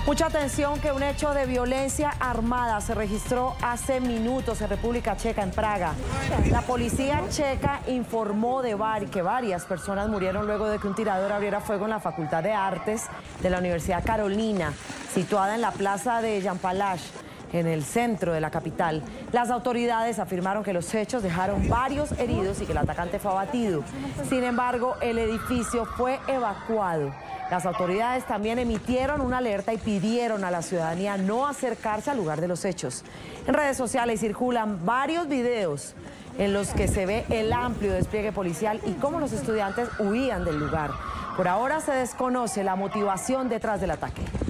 Mucha atención que un hecho de violencia armada se registró hace minutos en República Checa, en Praga. La policía checa informó que varias personas murieron luego de que un tirador abriera fuego en la Facultad de Artes de la Universidad Carolina, situada en la plaza de Jan Palach, en el centro de la capital. Las autoridades afirmaron que los hechos dejaron varios heridos y que el atacante fue abatido. Sin embargo, el edificio fue evacuado. Las autoridades también emitieron una alerta y pidieron a la ciudadanía no acercarse al lugar de los hechos. En redes sociales circulan varios videos en los que se ve el amplio despliegue policial y cómo los estudiantes huían del lugar. Por ahora se desconoce la motivación detrás del ataque.